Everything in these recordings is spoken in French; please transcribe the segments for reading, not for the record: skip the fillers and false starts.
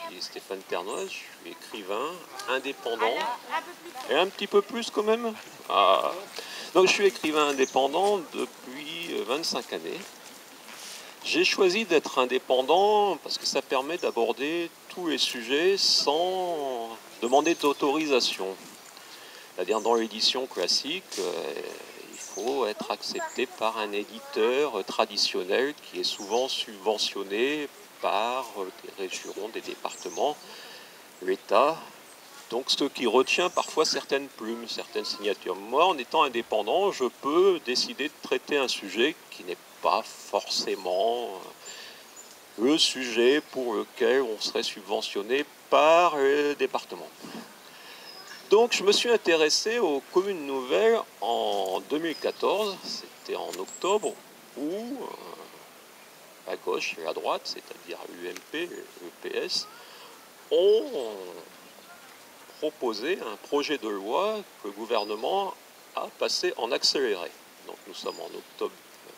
suis Stéphane Ternois, je suis écrivain, indépendant, et un petit peu plus quand même. Ah. Donc je suis écrivain indépendant depuis 25 années. J'ai choisi d'être indépendant parce que ça permet d'aborder tous les sujets sans demander d'autorisation. C'est-à-dire dans l'édition classique, il faut être accepté par un éditeur traditionnel qui est souvent subventionné par des régions, des départements, l'État. Donc ce qui retient parfois certaines plumes, certaines signatures. Moi, en étant indépendant, je peux décider de traiter un sujet qui n'est pas forcément le sujet pour lequel on serait subventionné par le département. Donc je me suis intéressé aux communes nouvelles en 2014, c'était en octobre, où à gauche et à droite, c'est-à-dire l'UMP, le PS, ont proposé un projet de loi que le gouvernement a passé en accéléré. Donc nous sommes en octobre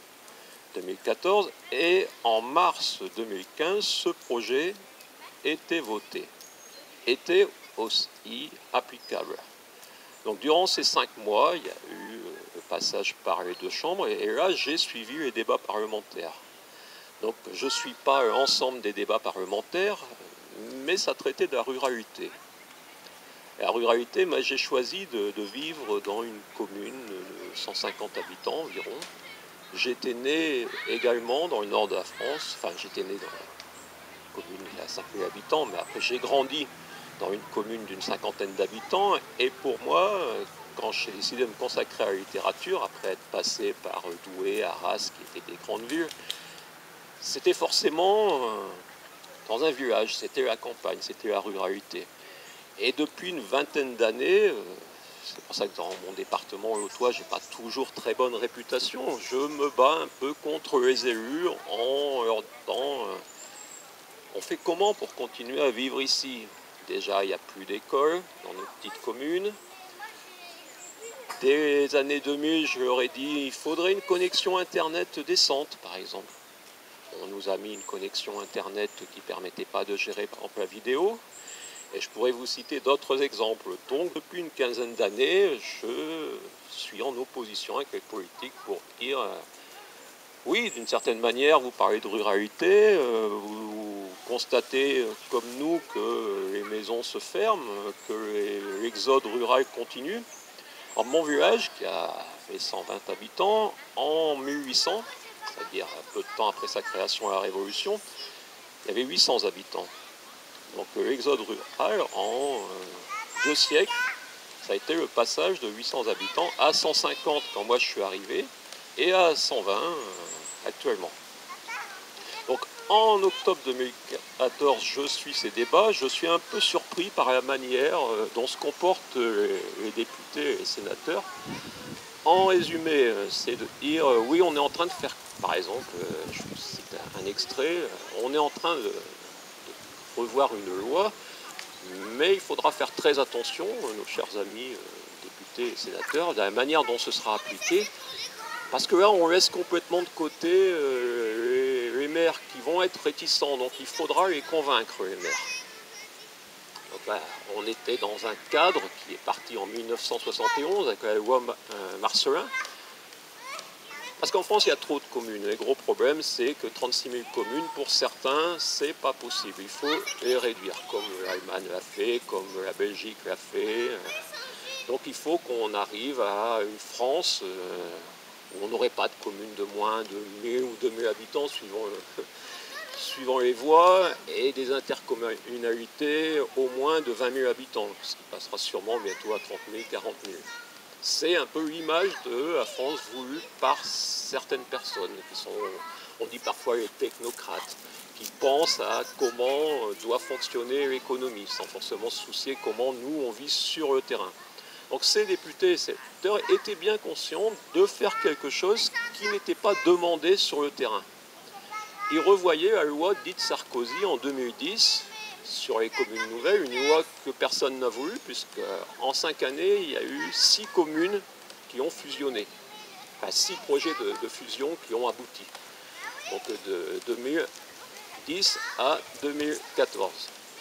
2014 et en mars 2015, ce projet était voté, était aussi applicable. Donc durant ces 5 mois, il y a eu le passage par les deux chambres et là j'ai suivi les débats parlementaires. Donc je ne suis pas l'ensemble des débats parlementaires, mais ça traitait de la ruralité. Et la ruralité, moi j'ai choisi de vivre dans une commune de 150 habitants environ. J'étais né également dans le nord de la France, enfin j'étais né dans une commune qui a 5000 habitants, mais après j'ai grandi dans une commune d'une cinquantaine d'habitants, et pour moi, quand j'ai décidé de me consacrer à la littérature, après être passé par Douai, Arras, qui étaient des grandes villes, c'était forcément dans un village, c'était la campagne, c'était la ruralité. Et depuis une vingtaine d'années, c'est pour ça que dans mon département l'Autois, j'ai pas toujours très bonne réputation, je me bats un peu contre les élus en leur disant on fait comment pour continuer à vivre ici? Déjà, il n'y a plus d'école dans nos petites communes. Dès les années 2000, je leur ai dit il faudrait une connexion Internet décente, par exemple. On nous a mis une connexion Internet qui ne permettait pas de gérer, par exemple, la vidéo. Et je pourrais vous citer d'autres exemples. Donc, depuis une quinzaine d'années, je suis en opposition avec les politiques pour dire oui, d'une certaine manière, vous parlez de ruralité, vous constatez comme nous que les maisons se ferment, que l'exode rural continue. En mon village, qui a fait 120 habitants, en 1800, c'est-à-dire peu de temps après sa création à la Révolution, il y avait 800 habitants. Donc l'exode rural, en 2 siècles, ça a été le passage de 800 habitants à 150 quand moi je suis arrivé, et à 120 actuellement. Donc en octobre 2014, je suis ces débats, je suis un peu surpris par la manière dont se comportent les députés et les sénateurs. En résumé, c'est de dire oui, on est en train de faire, par exemple, je vous cite un extrait, on est en train de revoir une loi, mais il faudra faire très attention, nos chers amis députés et sénateurs, de la manière dont ce sera appliqué, parce que là, on laisse complètement de côté les maires qui vont être réticents, donc il faudra les convaincre, les maires. Donc là, on était dans un cadre qui est parti en 1971 avec la loi Marcellin, parce qu'en France, il y a trop de communes. Le gros problème, c'est que 36 000 communes, pour certains, c'est pas possible. Il faut les réduire, comme l'Allemagne l'a fait, comme la Belgique l'a fait. Donc il faut qu'on arrive à une France où on n'aurait pas de communes de moins de 1000 ou 2000 habitants, suivant les voies, et des intercommunalités au moins de 20 000 habitants, ce qui passera sûrement bientôt à 30 000, 40 000. C'est un peu l'image de la France voulue par certaines personnes, qui sont, on dit parfois les technocrates, qui pensent à comment doit fonctionner l'économie, sans forcément se soucier comment nous on vit sur le terrain. Donc ces députés et sénateurs étaient bien conscients de faire quelque chose qui n'était pas demandé sur le terrain. Ils revoyaient la loi dite Sarkozy en 2010 sur les communes nouvelles, une loi que personne n'a voulu, puisque en 5 années, il y a eu 6 communes qui ont fusionné. Enfin, 6 projets de fusion qui ont abouti. Donc de 2010 à 2014.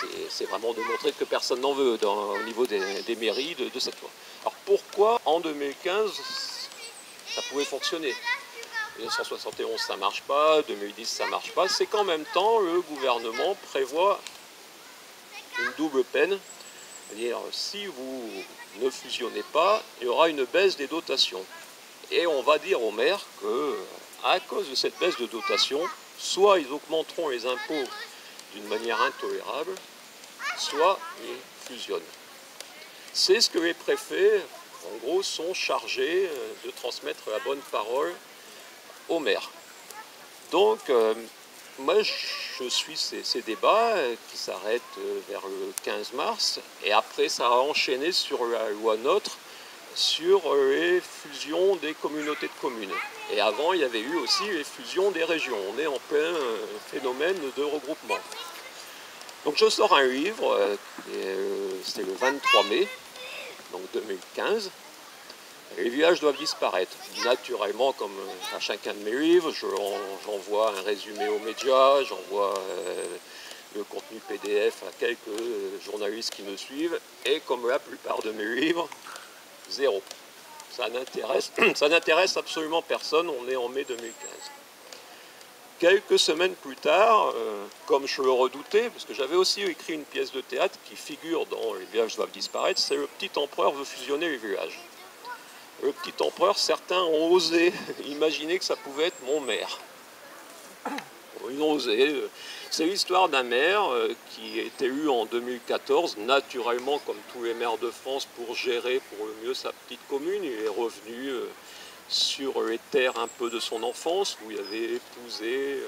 c'est vraiment de montrer que personne n'en veut au niveau des mairies de cette loi. Alors pourquoi en 2015 ça pouvait fonctionner? 1971 ça marche pas, 2010 ça marche pas, c'est qu'en même temps le gouvernement prévoit une double peine. C'est-à-dire, si vous ne fusionnez pas, il y aura une baisse des dotations. Et on va dire aux maires qu'à cause de cette baisse de dotation, soit ils augmenteront les impôts d'une manière intolérable, soit ils fusionnent. C'est ce que les préfets, en gros, sont chargés de transmettre la bonne parole aux maires. Donc, moi, je suis ces débats qui s'arrêtent vers le 15 mars, et après ça a enchaîné sur la loi NOTRe, sur les fusions des communautés de communes. Et avant, il y avait eu aussi les fusions des régions. On est en plein phénomène de regroupement. Donc je sors un livre, c'était le 23 mai, donc 2015. Les villages doivent disparaître. Naturellement, comme à chacun de mes livres, j'envoie un résumé aux médias, j'envoie le contenu PDF à quelques journalistes qui me suivent, et comme la plupart de mes livres, zéro. Ça n'intéresse absolument personne, on est en mai 2015. Quelques semaines plus tard, comme je le redoutais, parce que j'avais aussi écrit une pièce de théâtre qui figure dans Les villages doivent disparaître, c'est Le Petit Empereur veut fusionner les villages. Le Petit Empereur, certains ont osé imaginer que ça pouvait être mon maire. Ils ont osé. C'est l'histoire d'un maire qui est élu en 2014, naturellement comme tous les maires de France, pour gérer pour le mieux sa petite commune. Il est revenu sur les terres un peu de son enfance, où il avait épousé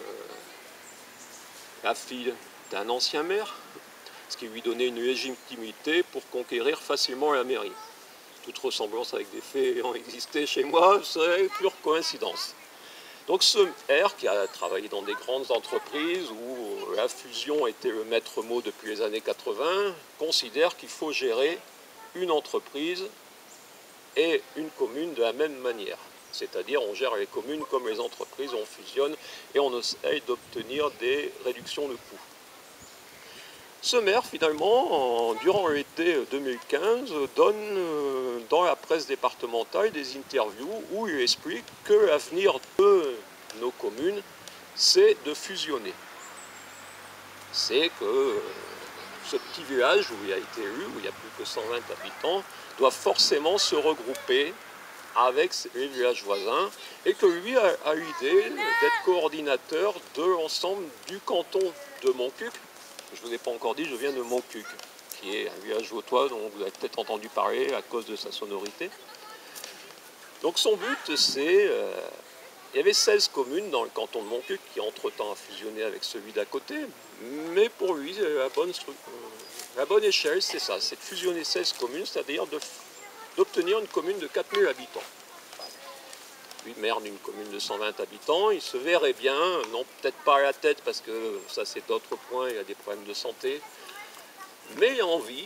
la fille d'un ancien maire, ce qui lui donnait une légitimité pour conquérir facilement la mairie. Toute ressemblance avec des faits ayant existé chez moi serait pure coïncidence. Donc ce maire, qui a travaillé dans des grandes entreprises où la fusion était le maître mot depuis les années 80, considère qu'il faut gérer une entreprise et une commune de la même manière. C'est-à-dire on gère les communes comme les entreprises, on fusionne et on essaye d'obtenir des réductions de coûts. Ce maire, finalement, durant l'été 2015, donne dans la presse départementale des interviews où il explique que l'avenir de nos communes, c'est de fusionner. C'est que ce petit village où il a été élu, où il y a plus que 120 habitants, doit forcément se regrouper avec les villages voisins, et que lui a l'idée d'être coordinateur de l'ensemble du canton de Montcuq. Je ne vous ai pas encore dit, je viens de Montcuq, qui est un village vautois dont vous avez peut-être entendu parler à cause de sa sonorité. Donc son but, c'est... il y avait 16 communes dans le canton de Montcuq qui entre-temps a fusionné avec celui d'à côté, mais pour lui, la bonne échelle, c'est ça, c'est de fusionner 16 communes, c'est-à-dire d'obtenir une commune de 4000 habitants. Lui, maire d'une commune de 120 habitants, il se verrait bien, non peut-être pas à la tête parce que ça c'est d'autres points, il a des problèmes de santé, mais il a envie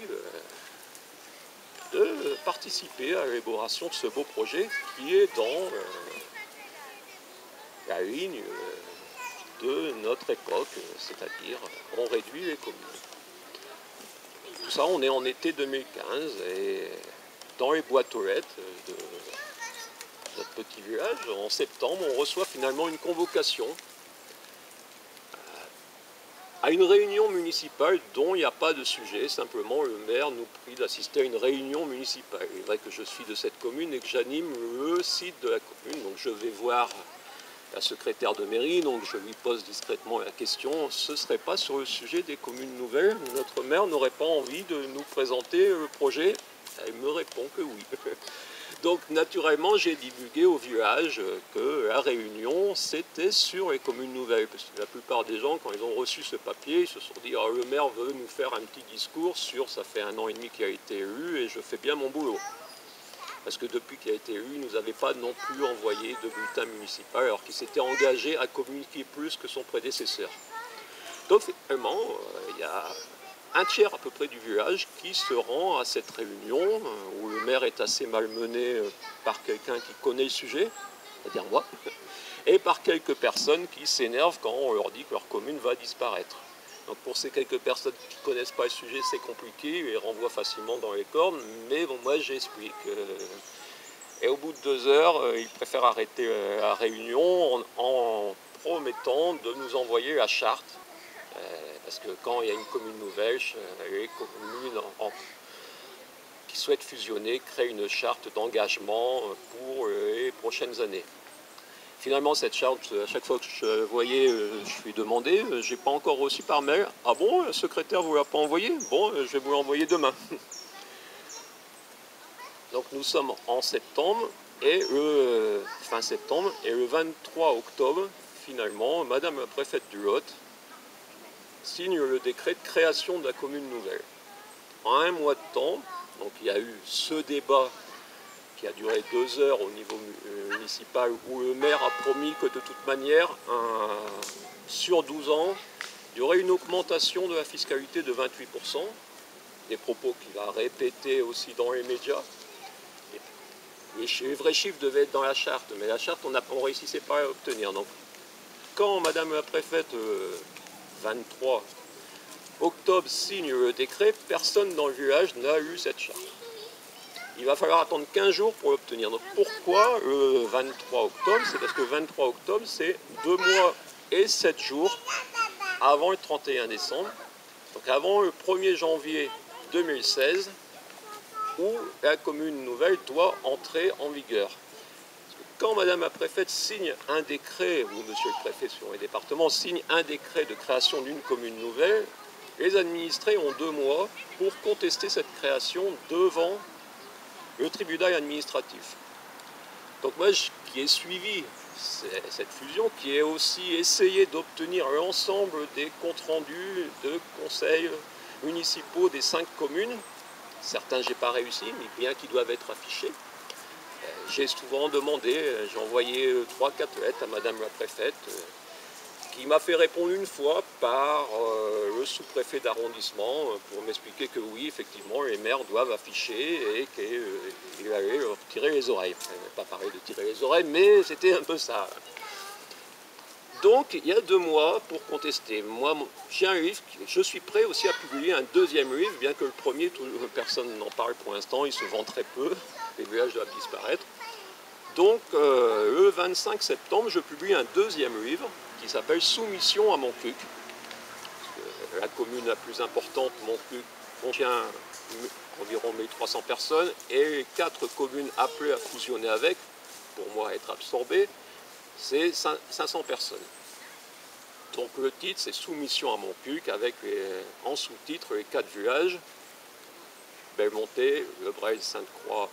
de participer à l'élaboration de ce beau projet qui est dans la ligne de notre époque, c'est-à-dire on réduit les communes. Tout ça, on est en été 2015 et dans les boîtes aux lettres de notre petit village, en septembre, on reçoit finalement une convocation à une réunion municipale dont il n'y a pas de sujet, simplement le maire nous prie d'assister à une réunion municipale. Il est vrai que je suis de cette commune et que j'anime le site de la commune, donc je vais voir la secrétaire de mairie, donc je lui pose discrètement la question, ce ne serait pas sur le sujet des communes nouvelles, notre maire n'aurait pas envie de nous présenter le projet? Elle me répond que oui. Donc naturellement, j'ai divulgué au village que la réunion, c'était sur les communes nouvelles. Parce que la plupart des gens, quand ils ont reçu ce papier, ils se sont dit « le maire veut nous faire un petit discours sur ça fait 1 an et demi qu'il a été élu et je fais bien mon boulot ». Parce que depuis qu'il a été élu, il ne nous avait pas non plus envoyé de bulletin municipal, alors qu'il s'était engagé à communiquer plus que son prédécesseur. Donc finalement, il y a un tiers à peu près du village qui se rend à cette réunion où le maire est assez malmené par quelqu'un qui connaît le sujet, c'est-à-dire moi, et par quelques personnes qui s'énervent quand on leur dit que leur commune va disparaître. Donc pour ces quelques personnes qui ne connaissent pas le sujet, c'est compliqué, ils renvoient facilement dans les cornes, mais bon, moi j'explique. Et au bout de 2 heures, ils préfèrent arrêter la réunion en promettant de nous envoyer la charte. Parce que quand il y a une commune nouvelle, les communes qui souhaitent fusionner créent une charte d'engagement pour les prochaines années. Finalement, cette charte, à chaque fois que je voyais, je lui demandais, je n'ai pas encore reçu par mail. Ah bon, le secrétaire ne vous l'a pas envoyé? Bon, je vais vous l'envoyer demain. Donc nous sommes en septembre, et fin septembre, et le 23 octobre, finalement, Madame la préfète du Lot signe le décret de création de la commune nouvelle. En un mois de temps, donc il y a eu ce débat qui a duré 2 heures au niveau municipal, où le maire a promis que de toute manière, sur 12 ans, il y aurait une augmentation de la fiscalité de 28%, des propos qu'il a répétés aussi dans les médias. Les vrais chiffres devaient être dans la charte, mais la charte, on ne réussissait pas à l'obtenir. Donc, quand Madame la préfète, 23 octobre, signe le décret, personne dans le village n'a eu cette charte. Il va falloir attendre 15 jours pour l'obtenir. Donc pourquoi le 23 octobre? C'est parce que le 23 octobre, c'est 2 mois et 7 jours avant le 31 décembre. Donc avant le 1er janvier 2016, où la commune nouvelle doit entrer en vigueur. Quand Madame la préfète signe un décret, ou Monsieur le préfet sur les départements signe un décret de création d'une commune nouvelle, les administrés ont 2 mois pour contester cette création devant le tribunal administratif. Donc moi, qui ai suivi cette fusion, qui ai aussi essayé d'obtenir l'ensemble des comptes rendus de conseils municipaux des 5 communes, certains j'ai pas réussi, mais bien qu'ils doivent être affichés, j'ai souvent demandé, j'ai envoyé 3-4 lettres à Madame la préfète, qui m'a fait répondre une fois par le sous-préfet d'arrondissement pour m'expliquer que oui, effectivement, les maires doivent afficher et qu'il allait leur tirer les oreilles. Je n'avais pas parlé de tirer les oreilles, mais c'était un peu ça. Donc, il y a 2 mois pour contester. Moi, j'ai un livre, je suis prêt aussi à publier un 2e livre, bien que le premier, personne n'en parle pour l'instant, il se vend très peu, les villages doivent disparaître. Donc, le 25 septembre, je publie un 2e livre, qui s'appelle Soumission à Montcuq. La commune la plus importante, Montcuq, contient environ 1300 personnes, et les 4 communes appelées à fusionner avec, pour moi être absorbées, c'est 500 personnes. Donc le titre c'est Soumission à Montcuq, avec en sous-titre les 4 villages, Belmonté, Le Breil, Sainte-Croix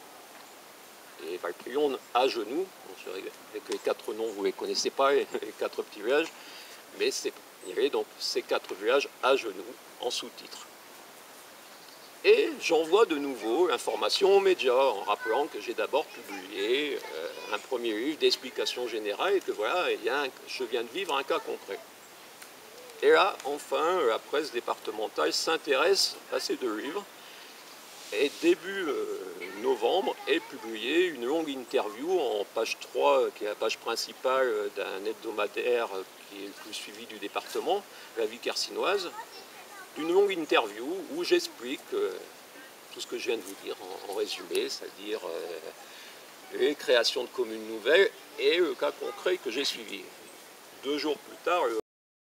et Valprion à genoux. Avec les 4 noms, vous ne les connaissez pas, les 4 petits villages, mais il y avait donc ces 4 villages à genoux en sous-titre. Et j'envoie de nouveau l'information aux médias en rappelant que j'ai d'abord publié un premier livre d'explication générale et que voilà, je viens de vivre un cas concret. Et là, enfin, la presse départementale s'intéresse à ces 2 livres. Et début novembre est publiée une longue interview en page 3, qui est la page principale d'un hebdomadaire qui est le plus suivi du département, La Vie Quercinoise, d'une longue interview où j'explique tout ce que je viens de vous dire en résumé, c'est-à-dire les créations de communes nouvelles et le cas concret que j'ai suivi. 2 jours plus tard,